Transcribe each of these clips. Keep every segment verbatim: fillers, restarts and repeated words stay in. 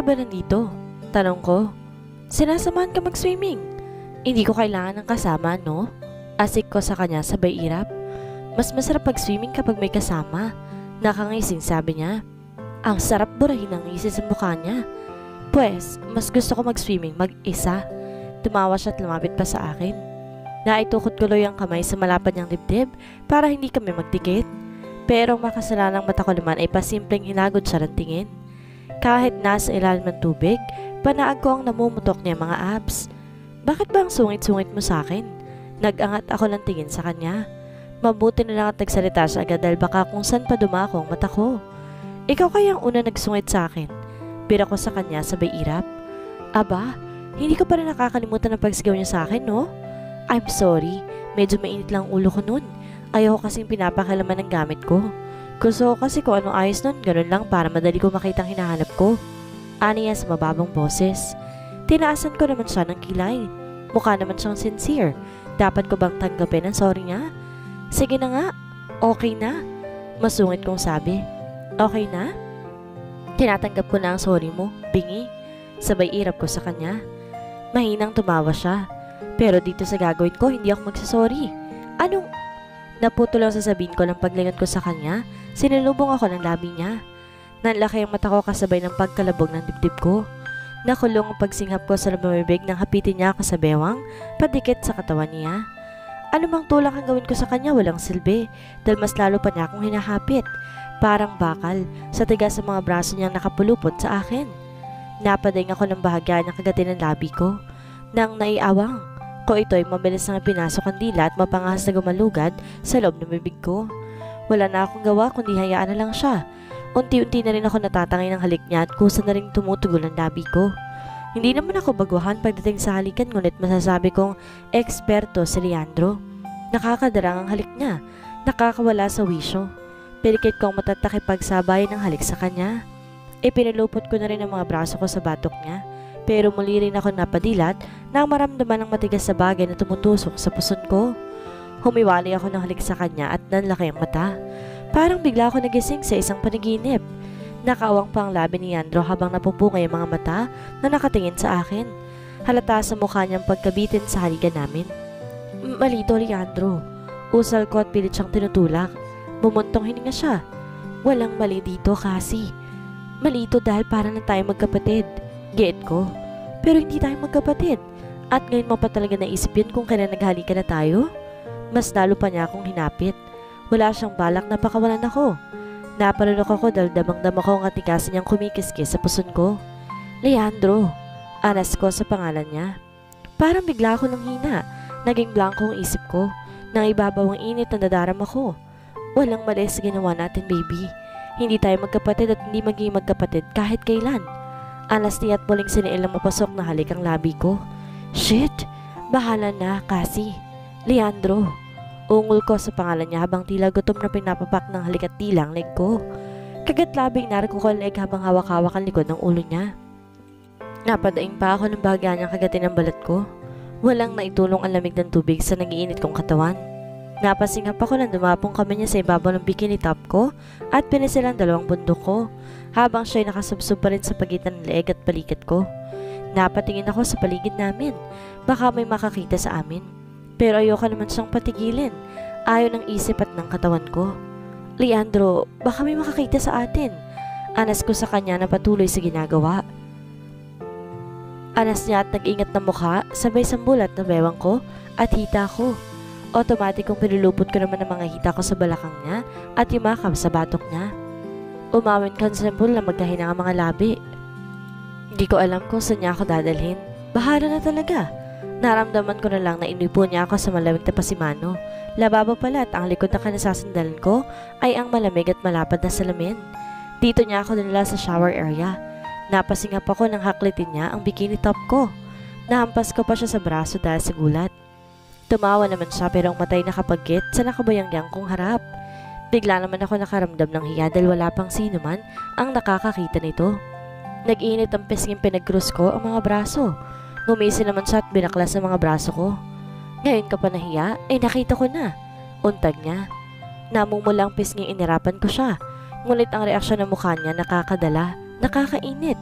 ka ba nandito? Tanong ko. Sinasamahan ka mag-swimming. Hindi ko kailangan ng kasama, no? Asik ko sa kanya sabay irap. Mas masarap pag-swimming kapag may kasama. Nakangising sabi niya. Ang sarap burahin ang ngisi sa mukha niya. Pwes, mas gusto ko mag-swimming mag-isa. Tumawa siya at lumapit pa sa akin. Naitukot ko loy ang kamay sa malapad niyang dibdib para hindi kami magdikit. Pero ang makasalanang mata ko naman ay pasimpleng hinagod siya ng tingin. Kahit nasa ilalim ng tubig, panaag ko ang namumutok niya mga abs. Bakit ba ang sungit-sungit mo sa akin? Nag-angat ako ng tingin sa kanya. Mabuti na lang at nagsalita siya agad dahil baka kung saan pa dumako ang mata ko. Ikaw kaya ang una nagsungit sa akin. Bira ko sa kanya sabay irap. Aba, hindi ko pa rin nakakalimutan ang pagsigaw niya sa akin, no? I'm sorry, medyo mainit lang ulo ko nun. Ayaw ko kasing pinapakalaman ng gamit ko. Gusto ko kasi kung anong ayos nun, ganun lang para madali ko makitang hinahanap ko. Aniya sa mababang boses. Tinaasan ko naman siya ng kilay. Mukha naman siyang sincere. Dapat ko bang tanggapin ang sorry niya? Sige na nga, okay na. Masungit kong sabi. Okay na? Tinatanggap ko na ang sorry mo, bingi. Sabay irap ko sa kanya. Mahinang tumawa siya. Pero dito sa gagawin ko, hindi ako magsasorry. Anong... Naputo lang sasabihin ko ng paglingon ko sa kanya, sinalubong ako ng labi niya. Nanlaki ang mata ko kasabay ng pagkalabog ng dibdib ko. Nakulong ang pagsinghap ko sa lumamibig nang hapitin niya ako sa bewang, padikit sa katawan niya. Ano mang tulak ang gawin ko sa kanya walang silbi, dahil mas lalo pa niya akong hinahapit. Parang bakal, sa tigas sa mga braso niyang nakapulupot sa akin. Napadaing ako ng bahagya ng kagatin ng labi ko. Nang naiawang ko ito'y mabilis na pinasok ang dila at mapangahas na gumalugad sa loob ng bibig ko. Wala na akong gawa kundi hayaan na lang siya. Unti-unti na rin ako natatangay ng halik niya at kusa na rin tumutugol ang labi ko. Hindi naman ako baguhan pagdating sa halikan ngunit masasabi kong eksperto si Leandro. Nakakadarang ang halik niya, nakakawala sa wisyo. Pilikit kong matatakipagsabayan ng halik sa kanya. Ipinalupot ko na rin ang mga braso ko sa batok niya. Pero muli rin ako napadilat nang maramdaman ng matigas sa bagay na tumutusok sa puson ko. Humiwalay ako ng halik sa kanya at nanlaki ang mata. Parang bigla ako nagising sa isang panaginip. Nakaawang pa ang labi ni Leandro habang napupungay ang mga mata na nakatingin sa akin. Halata sa mukha niyang pagkabitin sa halikan namin. Malito, Leandro. Usal ko at pilit siyang tinutulak. Bumuntong hininga siya. Walang mali dito kasi. Malito dahil para na tayo magkapatid. Get ko. Pero hindi tayo magkapatid. At ngayon mo pa talaga naisip yun kung kailan naghalikan na tayo? Mas lalo pa niya akong hinapit. Wala siyang balak na pakawalan ako. Napalunok ako dahil damang-dama ko ang atikasan niyang kumikiskis sa puson ko. Leandro. Anas ko sa pangalan niya. Parang bigla ako nang hina. Naging blanco ang isip ko. Nang ibabaw ang init na nadarama ko. Walang mali sa ginawa natin, baby. Hindi tayo magkapatid at hindi magiging magkapatid kahit kailan. Anas niya at muling siniil ang mapasok na halik ang labi ko. Shit! Bahala na, kasi. Leandro. Ungol ko sa pangalan niya habang tila gutom na pinapapak ng halik at tila ang leg ko. Kagat-labing narik ko ang leg habang hawak-hawak ang likod ng ulo niya. Napadaing pa ako ng bahagya niyang kagatin ng balat ko. Walang naitulong ang lamig ng tubig sa nagiinit kong katawan. Napasingap ako nang dumapong kami niya sa ibabaw ng bikini top ko at pinisil ang dalawang bundok ko habang siya'y nakasubsob pa rin sa pagitan ng leeg at balikat ko. Napatingin ako sa paligid namin. Baka may makakita sa amin. Pero ayoko naman siyang patigilin. Ayaw ng isip at ng katawan ko. Leandro, baka may makakita sa atin. Anas ko sa kanya na patuloy sa ginagawa. Anas niya at nag-ingat na mukha sabay sambulat na bewang ko at hita ko. Automatic kong pinulupot ko naman ang mga hita ko sa balakang niya at yumakap sa batok niya. Umawin ka sa sambul na magkahina ang mga labi. Hindi ko alam kung saan niya ako dadalhin. Bahala na talaga. Naramdaman ko na lang na inipo niya ako sa malamig na pasimano. Lababo pala at ang likod na kanasasandalan ko ay ang malamig at malapad na salamin. Dito niya ako dinala sa shower area. Napasingap ako nang haklitin niya ang bikini top ko. Nahampas ko pa siya sa braso dahil sa gulat. Tumawa naman siya pero ang matay nakapagkit sa nakabayang-yang kong harap. Bigla naman ako nakaramdam ng hiya dahil wala pang sino man ang nakakakita nito. Nag-init ang pisnging pinag-cruise ko ang mga braso. Ngumisi naman siya at binaklas ang mga braso ko. Ngayon ka pa nahiya? Eh nakita ko na. Untag niya. Namumulang pisnging inirapan ko siya. Ngunit ang reaksyon ng mukha niya nakakadala, nakakainit.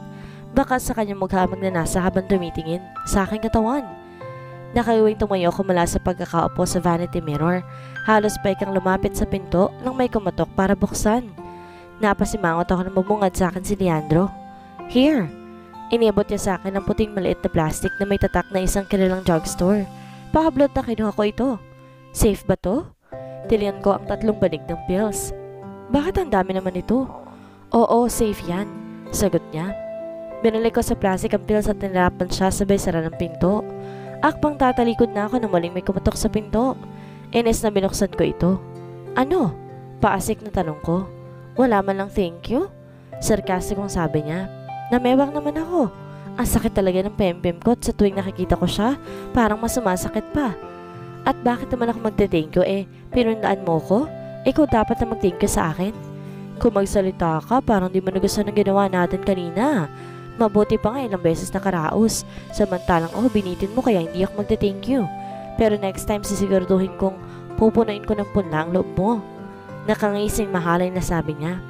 Baka sa kanyang mukha magnanasa habang tumitingin sa aking katawan. Nakaiwing tumayo ako mula sa pagkakaupo sa vanity mirror. Halos pa ikang lumapit sa pinto nang may kumatok para buksan. Napasimangot ako na bumungad sa akin si Leandro. Here! Iniabot niya sa akin ang puting maliit na plastic na may tatak na isang kilalang drugstore. Pakablot na kinuha ko ito. Safe ba to? Tilian ko ang tatlong banig ng pills. Bakit ang dami naman ito? Oo, safe yan. Sagot niya. Binalik ko sa plastic ang pills at tinirapan siya sabay sara ng pinto. Akbang tatalikod na ako na muling may kumatok sa pinto. Inis na binuksan ko ito. Ano? Paasik na tanong ko. Wala man lang thank you? Sarkastikong sabi niya. Namewang naman ako. Ang sakit talaga ng pempem ko at sa tuwing nakikita ko siya, parang mas sumasakit pa. At bakit naman ako magte-thank you eh? Pinundaan mo ko? Ikaw dapat na mag-thank you sa akin. Kung magsalita ka, parang di mo nagustuhan ng ginawa natin kanina. Mabuti pa nga ilang beses nakaraos. Samantalang oh, binitin mo kaya hindi ako magte-thank you. Pero next time sisiguraduhin kong pupunuin ko ng punla ang loob mo. Nakangising mahalay na sabi niya.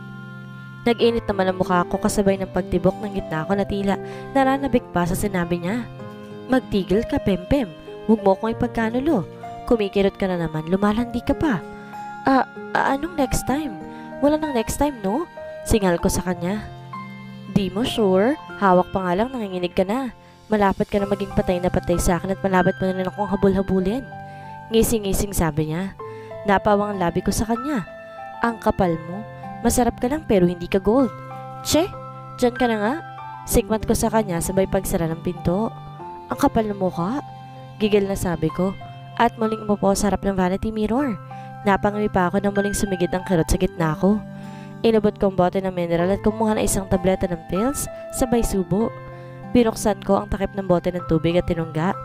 Nag-init naman ang mukha ko kasabay ng pagtibok ng gitna ko na tila naranabik pa sa sinabi niya. Magtigil ka, Pempem. Huwag mo akong ipagkanulo. Kumikirot ka na naman, lumalandi ka pa. Ah, ah, anong next time? Wala nang next time, no? Singal ko sa kanya. Di mo sure? Hawak pa nga lang, nanginginig ka na. Malapit ka na maging patay na patay sa akin at malapit mo na rin akong habul-habulin. Ngising-ngising sabi niya. Napawang ang labi ko sa kanya. Ang kapal mo. Masarap ka lang pero hindi ka gold. Che, dyan ka na nga. Sigmat ko sa kanya sabay pagsara ng pinto. Ang kapal ng mukha. Gigil na sabi ko. At muling umupo sa harap ng vanity mirror. Napangami pa ako na muling sumigid ang kirot sa gitna ko. Inabot ko ang bote ng mineral at kumuha na isang tableta ng pills, sabay subo. Binuksan ko ang takip ng bote ng tubig at tinungga.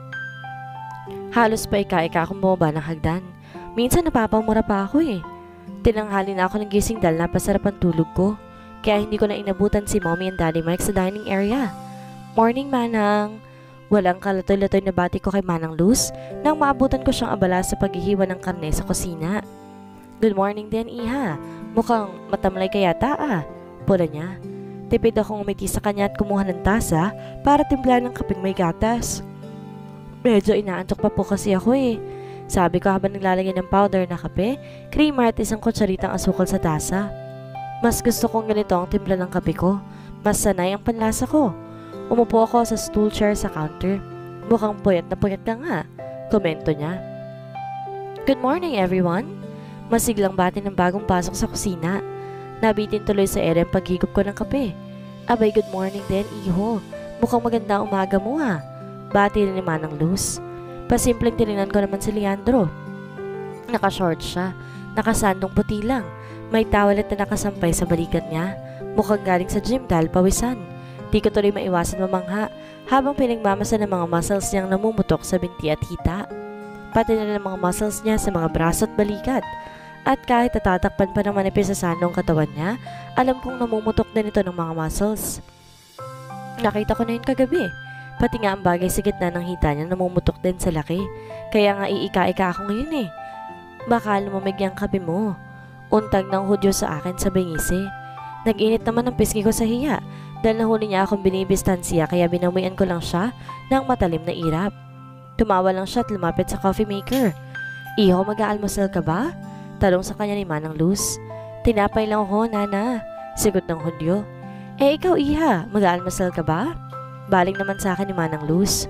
Halos pa ika-ika akong bumaba ng hagdan. Minsan napapamura pa ako eh. Tinanghali na ako ng gising dahil napasarap ang tulog ko. Kaya hindi ko na inabutan si Mommy and Daddy Mike sa dining area. Morning, Manang! Walang kalatoy-latoy na bati ko kay Manang Luz nang maabutan ko siyang abala sa paghihiwa ng karne sa kusina. Good morning din, Iha. Mukhang matamlay ka yata ah. Pula niya. Tipid akong umiti sa kanya at kumuha ng tasa para timplan ng kapeng may gatas. Medyo inaantok pa po kasi ako eh. Sabi ko habang naglalagay ng powder na kape, creamer at isang kutsaritang asukal sa tasa. Mas gusto kong ganito ang timpla ng kape ko. Mas sanay ang panlasa ko. Umupo ako sa stool chair sa counter. Mukhang puyat na puyat ka nga. Komento niya. Good morning everyone. Masiglang bati ng bagong pasok sa kusina. Nabitin tuloy sa ere ang paghigop ko ng kape. Abay, good morning din, iho. Mukhang maganda ang umaga mo ha. Bati rin ni Manang Luz. Pasimpleng tinignan ko naman si Leandro. Naka-short siya. Nakasandong puti lang. May tawalet na nakasampay sa balikat niya. Mukhang galing sa gym dahil pawisan. Di ko tuloy maiwasan mamangha habang pinagmamasa ng mga muscles niyang namumutok sa binti at hita. Pati na ng mga muscles niya sa mga braso at balikat. At kahit natatakpan pa ng manipis sa sandong katawan niya, alam kong namumutok din ito ng mga muscles. Nakita ko na yun kagabi. Pati nga ang bagay sa gitna ng hita niya namumutok din sa laki. Kaya nga iika-ika ako ngayon eh. Baka lumamig ang kape mo. Untag ng hudyo sa akin sa bingisi. Nag-init naman ang pisngi ko sa hiya dahil nahuli niya akong binibistansiya kaya binawian ko lang siya ng matalim na irap. Tumawa lang siya at lumapit sa coffee maker. Iho, mag-aalmusal ka ba? Talong sa kanya ni Manang Luz. Tinapay lang ako, Nana. Sigot ng hudyo. Eh ikaw, Iha, mag-aalmusal ka ba? Baling naman sa akin ni Manang Luz.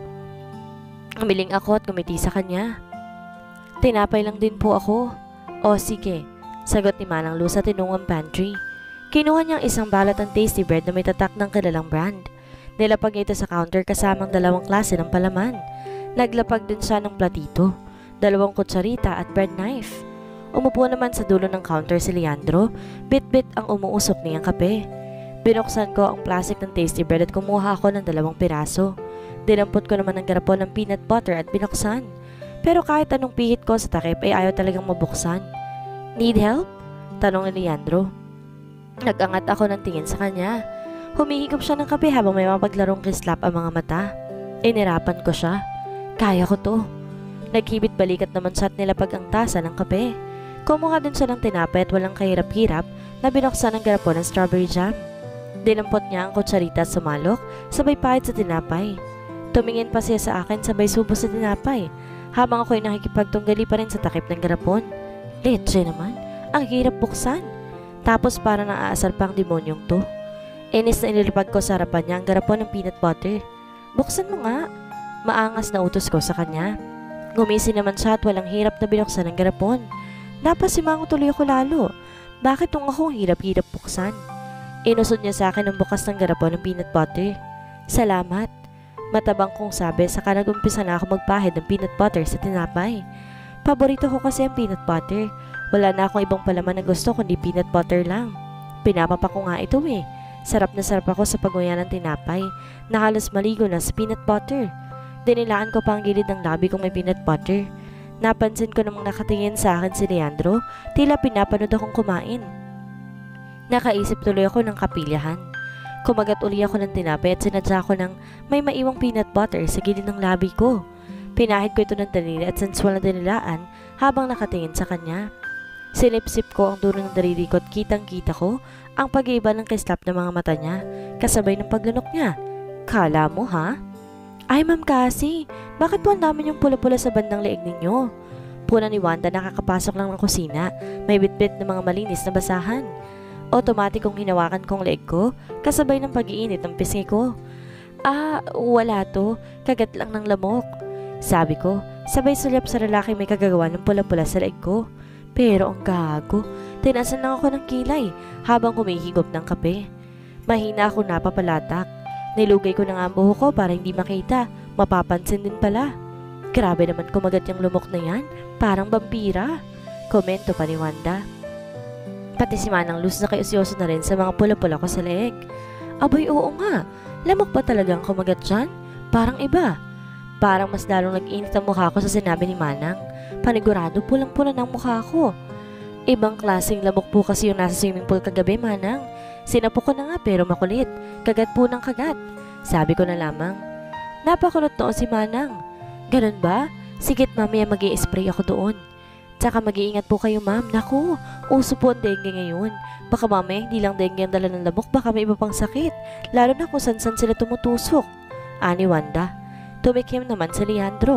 Umiling ako at kumiti sa kanya. Tinapay lang din po ako. O sige, sagot ni Manang Luz sa tinungang pantry. Kinuha niyang isang balat ng tasty bread na may tatak ng kilalang brand. Nilapag niya ito sa counter kasamang dalawang klase ng palaman. Naglapag din siya ng platito, dalawang kutsarita at bread knife. Umupo naman sa dulo ng counter si Leandro, bit-bit ang umuusok niyang kape. Binuksan ko ang plastic ng tasty bread at kumuha ako ng dalawang piraso. Dinampot ko naman ang garapon ng peanut butter at binuksan. Pero kahit anong pihit ko sa takip ay ayaw talagang mabuksan. Need help? Tanong ni Leandro. Nag-angat ako ng tingin sa kanya. Humihigop siya ng kape habang may mapaglarong kislap ang mga mata. Inirapan ko siya. Kaya ko to. Naghibit balikat naman siya at nilapag ang tasa ng kape. Kumuha din siya ng tinapay at walang kahirap-hirap na binuksan ang garapon ng strawberry jam. Dinampot niya ang kutsarita at sumalok, sabay pahid sa tinapay. Tumingin pa siya sa akin sabay subo sa tinapay, habang ako'y nakikipagtunggali pa rin sa takip ng garapon. Leche naman, ang hirap buksan. Tapos para nang aasar pa ang demonyong to. Inis na inilipad ko sa harapan niya ang garapon ng peanut butter. Buksan mo nga. Maangas na utos ko sa kanya. Ngumisi naman siya at walang hirap na binuksan ang garapon. Napasimango tuloy ako lalo. Bakit nung ako hirap-hirap buksan? Inusod niya sa akin ang bukas ng garapon ng peanut butter. Salamat. Matabang kong sabi saka nag-umpisa na ako magpahid ng peanut butter sa tinapay. Paborito ko kasi ang peanut butter. Wala na akong ibang palaman na gusto kundi peanut butter lang. Pinapapa ko nga ito eh. Sarap na sarap ako sa paguya ng tinapay na halos maligo na sa peanut butter. Dinilaan ko pa ang gilid ng labi kong may peanut butter. Napansin ko namang nakatingin sa akin si Leandro, tila pinapanood akong kumain. Nakaisip tuloy ako ng kapilyahan. Kumagat uli ako ng tinapay at sinadya ko ng may maiwang peanut butter sa gilid ng labi ko. Pinahid ko ito ng daliri at sensual na dinilaan habang nakatingin sa kanya. Sinipsip ko ang dulo ng daliri ko at kitang-kita ko ang pag-iiba ng kislap ng mga mata niya kasabay ng paglunok niya. Kala mo ha? Ay ma'am kasi, bakit po ang dami yung pula-pula sa bandang leeg ninyo? Puna ni Wanda nakakapasok lang ng kusina, may bitbit ng mga malinis na basahan. Otomatikong hinawakan kong leeg ko, kasabay ng pag-iinit ng pisngi ko. Ah, wala to, kagat lang ng lamok. Sabi ko, sabay sulyap sa lalaki may kagagawa ng pula-pula sa leeg ko. Pero ang gago, tinasan lang ako ng kilay habang humihigop ng kape. Mahina ako napapalatak. Nilugay ko na nga ang buhok ko para hindi makita, mapapansin din pala. Grabe naman kumagat yung lumok na yan, parang vampira. Komento pa ni Wanda. Pati si Manang Luz na kayusyoso na rin sa mga pula-pula ko sa leeg. Abay oo nga, lamok pa talagang kumagat dyan? Parang iba. Parang mas lalong nag-init ang mukha ko sa sinabi ni Manang. Panigurado pulang-pula ng mukha ko. Ibang klaseng lamok po kasi yung nasa swimming pool kagabi, Manang. Sinapok ko na nga pero makulit. Kagat po ng kagat. Sabi ko na lamang. Napakulot noon si Manang. Ganun ba? Sigit mamaya mag-i-spray ako doon. Tsaka mag-iingat po kayo ma'am. Naku, uso po ang dengue ngayon. Baka mamaya hindi lang dengue ang dala ng lamok, baka may iba pang sakit. Lalo na kung san-san sila tumutusok. Ani Wanda. Tumikim naman si Leandro.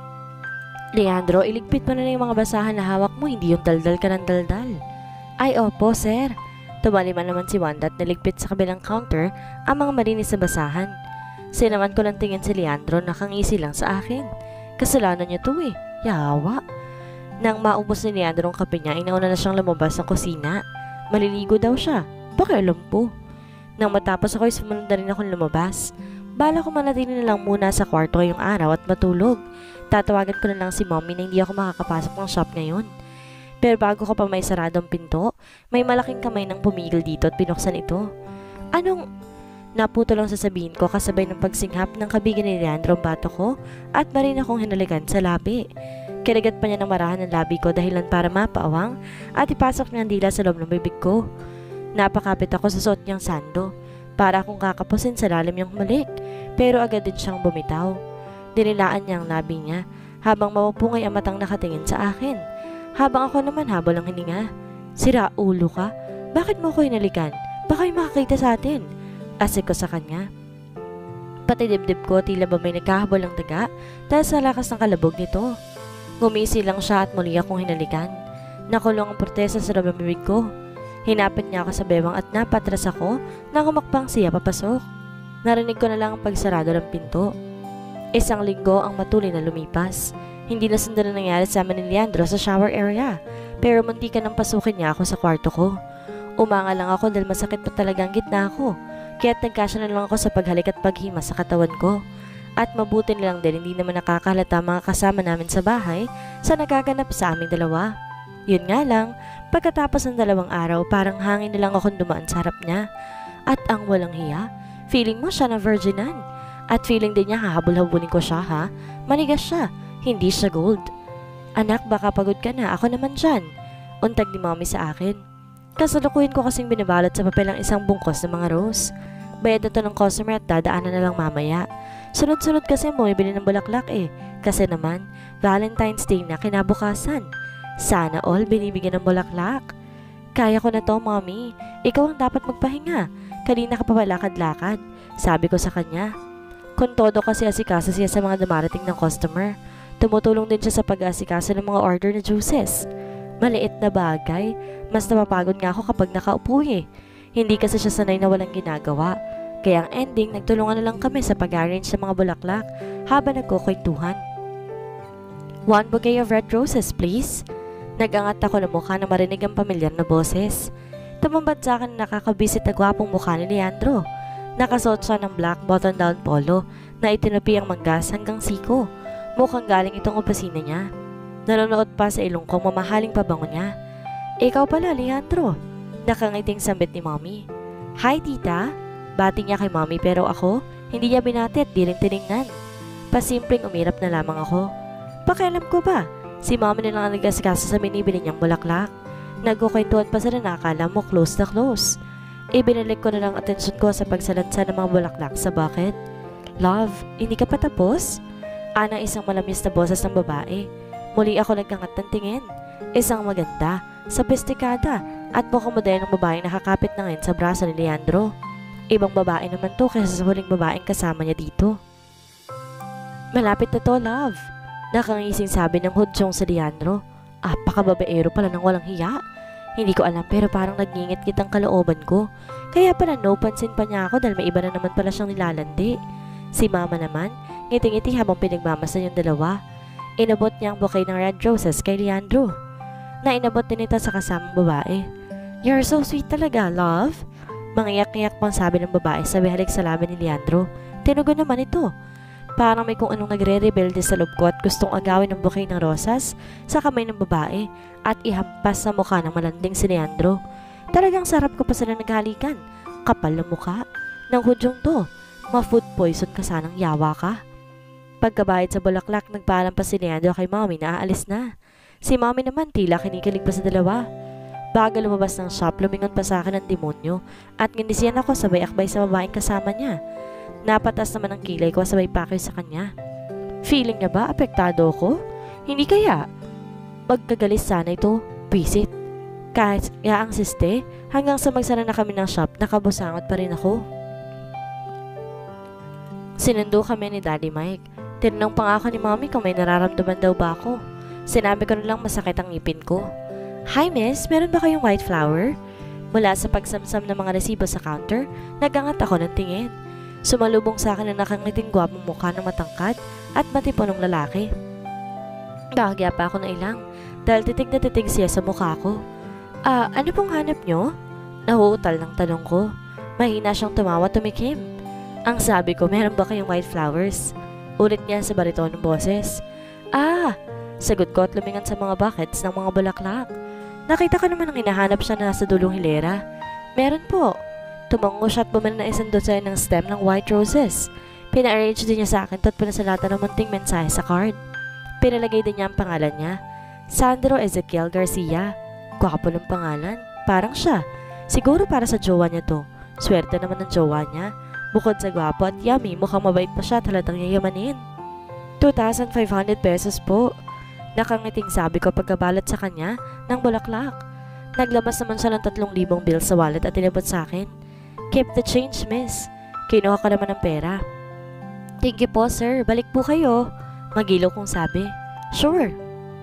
Leandro, iligpit mo na lang yung mga basahan na hawak mo, hindi yung daldal ka ng daldal. Ay opo sir. Tumaliman naman si Wanda at naligpit sa kabilang counter ang mga malinis na basahan. Sinaman ko ng tingin si Leandro, nakangisi lang sa akin. Kasalanan niya to eh, yawa. Nang maubos ni Leandro ang kape niya, inauna na siyang lumabas ng kusina. Maliligo daw siya, pakialam po. Nang matapos ako'y sumunod na rin akong lumabas. Bala ko manatili na lang muna sa kwarto ngayong araw at matulog. Tatawagan ko na lang si mommy na hindi ako makakapasok ng shop ngayon. Pero bago ko pa may sarado ang pinto, may malaking kamay nang pumigil dito at binuksan ito. Anong... Naputo lang sasabihin ko kasabay ng pagsinghap ng kabigan ni Leandro ang bato ko at marin akong hinalikan sa labi. Kinagat pa niya ng marahan ng labi ko dahilan para mapaawang at ipasok niya ang dila sa loob ng bibig ko. Napakapit ako sa suot niyang sando para akong kakapusin sa lalim niyang malik, pero agad din siyang bumitaw. Dinilaan niya ang labi niya habang mapupungay ang matang nakatingin sa akin. Habang ako naman habol ang hininga. Sira ulo ka? Bakit mo ko hinalikan? Baka may makakita sa atin. Asik ko sa kanya. Pati dibdib ko tila ba may nagkahabol ng daga dahil sa lakas ng kalabog nito. Ngumisi lang siya at muli akong hinalikan. Nakulong ang protesa sa loob ng bibig ko. Hinapit niya ako sa bewang at napatras ako nang humakbang siya papasok. Narinig ko na lang ang pagsarado ng pinto. Isang linggo ang matuloy na lumipas. Hindi na sundan na nangyari sa amin ni Leandro sa shower area, pero muntikan nang pasukin niya ako sa kwarto ko. Umanga lang ako dahil masakit pa talaga ang gitna ko, kaya't nagkasya na lang ako sa paghalik at paghima sa katawan ko. At mabuti nilang din hindi naman nakakahalata mga kasama namin sa bahay sa nagaganap sa aming dalawa. Yun nga lang, pagkatapos ng dalawang araw parang hangin na lang akong dumaan sa harap niya. At ang walang hiya, feeling mo siya na virginan. At feeling din niya hahabol-habulin ko siya ha, manigas siya. Hindi siya gold. Anak, baka pagod ka na. Ako naman dyan. Untag ni mommy sa akin. Kasalukuyan ko kasing binabalot sa papel ang isang bungkos ng mga rose. Bayad na to ng customer at dadaanan na lang mamaya. Sunod-sunod kasi mo ibili ng bulaklak eh. Kasi naman, Valentine's Day na kinabukasan. Sana all binibigyan ng bulaklak. Kaya ko na to, mommy. Ikaw ang dapat magpahinga. Kanina ka pa palakad-lakad, sabi ko sa kanya. Kung todo kasi asikaso siya sa mga dumarating ng customer. Tumutulong din siya sa pag-aasikaso ng mga order na juices. Maliit na bagay, mas napapagod nga ako kapag nakaupo eh. Hindi kasi siya sanay na walang ginagawa. Kaya ang ending, nagtulungan na lang kami sa pag-arrange ng mga bulaklak habang nagkukwentuhan. One bouquet of red roses, please. Nag-angat ako ng mukha na marinig ang pamilyar na boses. Tumambad sa akin na nakakabisit na gwapong mukha ni Leandro. Nakasuot siya ng black button-down polo na itinupi ang manggas hanggang siko. Mukhang galing itong opisina niya. Nanonood pa sa ilong kong mamahaling pabango niya. Ikaw pala, Leandro. Nakangiting sambit ni Mommy. Hi, tita. Bati niya kay Mommy pero ako, hindi niya binati at di rin tinignan. Pasimpleng umirap na lamang ako. Pakialam ko ba? Si Mommy na lang ang nag-asikaso sa binibili niyang bulaklak. Nagkukwentuhan pa sila na akala mo close na close. Ibinalik ko na lang atensyon ko sa pagsalansa ng mga bulaklak sa bucket. Love, hindi ka pa tapos? Anang isang malamis na boses ng babae. Muli ako nagkangat ng tingin. Isang maganda, sophisticada at mukhang modernong babaeng nakakapit na ngayon sa braso ni Leandro. Ibang babae naman to kaysa sa huling babaeng kasama niya dito. Malapit na to, love. Nakangising sabi ng hudsyong si Leandro. Apakababaero pala ng walang hiya. Hindi ko alam pero parang nagngingit-ngit ang kalooban ko. Kaya pala no pansin pa niya ako dahil may iba na naman pala siyang nilalandi. Si mama naman, ngiti-ngiti habang pinagmamasan yung dalawa. Inabot niya ang bouquet ng red roses kay Leandro. Na inabot din ito sa kasamang babae. You're so sweet talaga, love. Mangiyak-iyak pang sabi ng babae sa halik sa labi ni Leandro. Tinugon naman ito. Parang may kung anong nagre-rebelde sa loob ko at gustong agawin ng bouquet ng rosas sa kamay ng babae at ihampas sa mukha ng malanding si Leandro. Talagang sarap ko pa sila naghalikan. Kapal na mukha. Nang hudyong to, ma-food poison ka sanang yawa ka. Pagkabayad sa bulaklak, nagpaalam pa si Leandro kay Mommy na aalis na. Si Mommy naman tila kinikilig pa sa dalawa. Bago lumabas ng shop, lumingon pa sa akin ng demonyo at ginisiyan ako sabay akbay sa babaeng kasama niya. Napatas naman ang kilay ko sabay pakyo sa kanya. Feeling niya ba apektado ako? Hindi kaya? Magkagalis sana ito, visit. Kahit kaya ang siste, hanggang sa magsara na kami ng shop, nakabusangot pa rin ako. Sinundo kami ni Daddy Mike. Tinanong pa nga ako ni Mommy kung may nararamdaman daw ba ako. Sinabi ko na lang masakit ang ngipin ko. Hi miss, meron ba kayong white flower? Mula sa pagsamsam ng mga resibo sa counter, nagangat ako ng tingin. Sumalubong sa akin na nakangiting gwapong mukha ng matangkad at matipunong lalaki. Bahagya pa ako na ilang dahil titig na titig siya sa mukha ko. Ah, ano pong hanap nyo? Nahuutal ng tanong ko. Mahina siyang tumawa tumikim. Ang sabi ko, meron ba kayong white flowers? Ulit niya sa baritonong boses. Ah, sagot ko at lumingan sa mga buckets ng mga bulaklak. Nakita ko naman ang hinahanap siya na nasa dulong hilera. Meron po. Tumango siya at bumili na isang dosen ng stem ng white roses. Pina-arrange din niya sa akin at pinasalatan ng munting mensahe sa card. Pinalagay din niya ang pangalan niya. Sandro Ezequiel Garcia. Gwapo ng pangalan. Parang siya. Siguro para sa jowa niya to. Swerte naman ng jowa niya. Bukod sa gwapo at yummy, mukhang mabait pa siya at halatang yayamanin. two thousand five hundred pesos po. Nakangiting sabi ko pagkabalat sa kanya ng bulaklak. Naglabas naman siya ng tatlong libong bill sa wallet at tinabot sa akin. Keep the change, miss. Kinuha ka naman ng pera. Thank you po, sir. Balik po kayo. Magilaw kong sabi. Sure.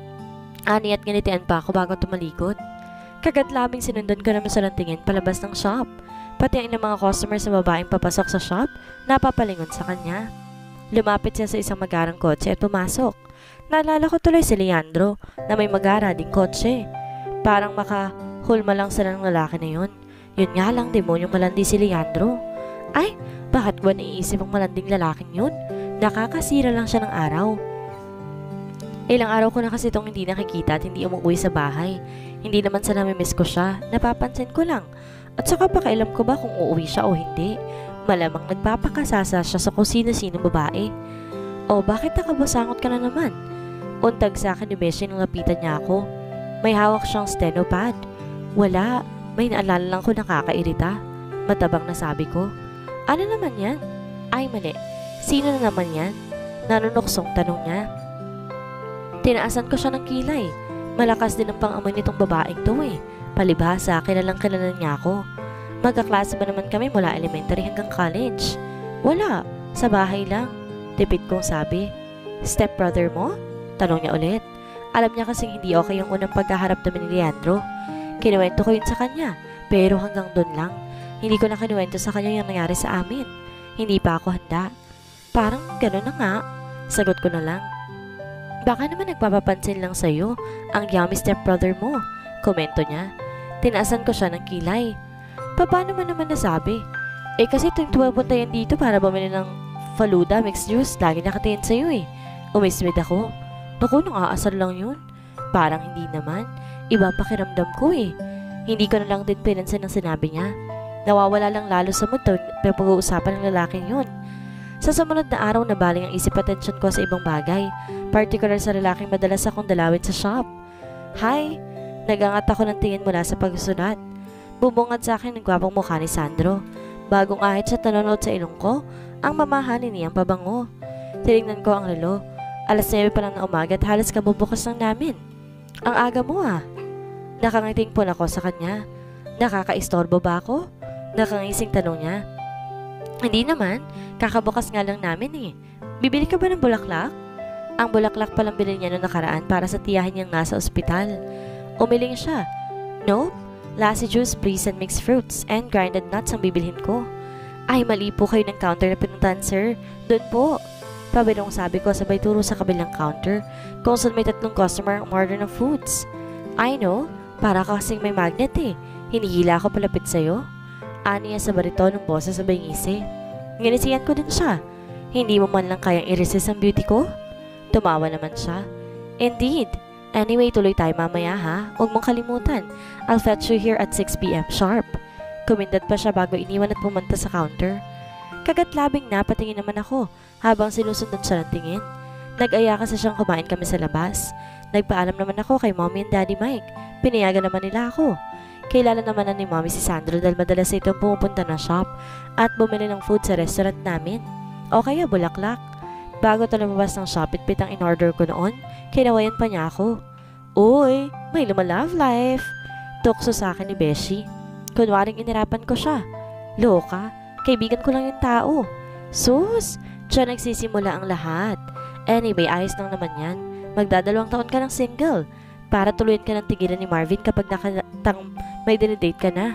Ani at ganitian pa ako bago tumalikod. Kagat labing sinundan ko naman sa lantingin palabas ng shop. Pati ang mga customer sa babaeng papasok sa shop, napapalingon sa kanya. Lumapit siya sa isang magarang kotse at pumasok. Naalala ko tuloy si Leandro na may magara ding kotse. Parang makahulma lang sila ng lalaki na yun. Yun nga lang, demonyong malandi si Leandro. Ay, bakit ba naiisip ang malanding lalaking yun? Nakakasira lang siya ng araw. Ilang araw ko na kasi itong hindi nakikita at hindi umuwi sa bahay. Hindi naman sa namimiss ko siya, napapansin ko lang. At saka pakailam ko ba kung uuwi siya o hindi. Malamang nagpapakasasa siya sa kung sino-sino babae. O bakit nakabasangot ka na naman? Untag sa akin ni Beshi nang lapitan niya ako. May hawak siyang stenopad. Wala. May naalala lang ko nakakairita. Matabang na sabi ko. Ano naman yan? Ay mali. Sino na naman yan? Nanunuksong tanong niya. Tinaasan ko siya ng kilay. Malakas din ang pang-amoy nitong babaeng to eh. Palibhasa, kilalang kilala niya ako. Magkaklase ba naman kami mula elementary hanggang college? Wala, sa bahay lang. Tipid kong sabi. Stepbrother mo? Tanong niya ulit. Alam niya kasing hindi okay yung unang pagkaharap namin ni Leandro. Kinuwento ko yun sa kanya, pero hanggang doon lang. Hindi ko na kinuwento sa kanya yung nangyari sa amin. Hindi pa ako handa. Parang gano'n na nga. Sagot ko na lang. Baka naman nagpapapansin lang sa'yo ang yummy stepbrother mo. Komento niya. Tinaasan ko siya ng kilay. Paano mo naman nasabi? Eh kasi tuwing tumapunta yan dito para bumili ng faluda mixed juice, lagi nakatingin sa'yo eh. Umismid ako. Naku, nung aasar lang yun. Parang hindi naman. Iba pakiramdam ko eh. Hindi ko na lang din pinansin ang sinabi niya. Nawawala lang lalo sa mood tuwing pag-uusapan ng lalaking yun. Sa sumunod na araw na baling ang isip atensyon ko sa ibang bagay, particular sa lalaking madalas akong dalawin sa shop. Hi! Nagangat ako ng tingin mula sa pagsusulat. Bubungad sa akin ng gwapong mukha ni Sandro. Bagong ahit siya nanonood sa ilong ko, ang mamahalin niyang pabango. Tinignan ko ang relo. Alas nuwebe pa lang na umaga at halos kabubukas lang namin. Ang aga mo ah. Nakangiting po ako sa kanya. Nakakaistorbo ba ako? Nakangising tanong niya. Hindi naman, kakabukas nga lang namin eh. Bibili ka ba ng bulaklak? Ang bulaklak palang bilhin niya noong nakaraan para sa tiyahin niyang nasa ospital. Umiling siya. Nope. Lassi juice, please, and mixed fruits, and grinded nuts ang bibilhin ko. Ay, mali po kayo ng counter na pinuntahan, sir. Doon po. Pabilong sabi ko sabay turo sa kabilang counter kung saan may tatlong customer ang order ng foods. I know, para kasing may magnet eh. Hinihila ako palapit sa'yo. Aniya sa bariton ng bosa sabay ngisi. Nginisiyan ko din siya. Hindi mo man lang kayang i-resist ang beauty ko? Tumawa naman siya. Indeed. Anyway, tuloy tayo mamaya ha. Huwag mong kalimutan. I'll fetch you here at six p m sharp. Kumindat pa siya bago iniwan at pumunta sa counter. Kagatlabing na patingin naman ako habang sinusundan siya ng tingin. Nag-aya kasi siyang kumain kami sa labas. Nagpaalam naman ako kay Mommy and Daddy Mike. Pinayagan naman nila ako. Kilala naman na ni Mommy si Sandro dahil madalas itong pumupunta na shop at bumili ng food sa restaurant namin. O kaya bulaklak. Bago ito lumabas ng shop, itpit ang in-order ko noon, kinawayan pa niya ako. Uy, may lumalove life. Tukso sa akin ni Beshi. Kunwaring inirapan ko siya. Loka, kaibigan ko lang yung tao. Sus, siya nagsisimula ang lahat. Anyway, ayos lang naman yan. Magdadalawang taon ka ng single. Para tuluyan ka ng tigilan ni Marvin kapag nakatang may dinidate ka na.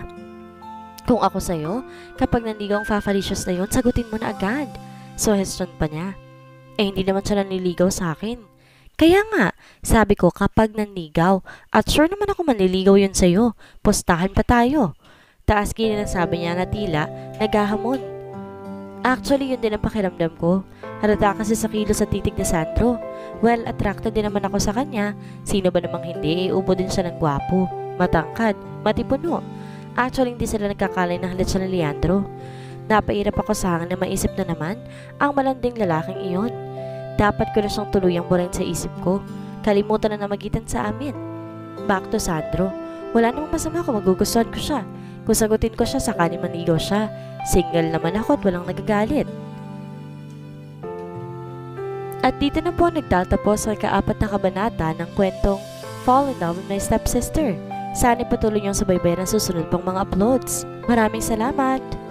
Kung ako sa'yo, kapag nanligaw ang Fafalicious na yun, sagutin mo na agad. Suggestion pa niya. Eh, hindi naman siya nanliligaw sa akin. Kaya nga, sabi ko kapag nanligaw, at sure naman ako manliligaw yun sa'yo, postahan pa tayo. Taas kini na sabi niya na tila, naghahamon. Actually, yun din ang pakiramdam ko. Halata kasi sa kilos at titig ni Sandro. Well, attracted din naman ako sa kanya. Sino ba namang hindi, iubo din siya ng gwapo, matangkad, matipuno. Actually, hindi sila nagkakalay na halit siya ni Leandro. Napairap ako sa hangin na maisip na naman ang malanding lalaking iyon. Dapat ko na siyang tuluyang burahin sa isip ko. Kalimutan na namagitan sa amin. Back to Sandro. Wala namang masama kung magugustuhan ko siya. Kung sagutin ko siya, sakali manigaw siya. Single naman ako at walang nagagalit. At dito na po nagtatapos ang kaapat na kabanata ng kwentong Fall in Love with My Stepsister. Sana patuloy niyong subaybayan ang susunod pang mga uploads. Maraming salamat!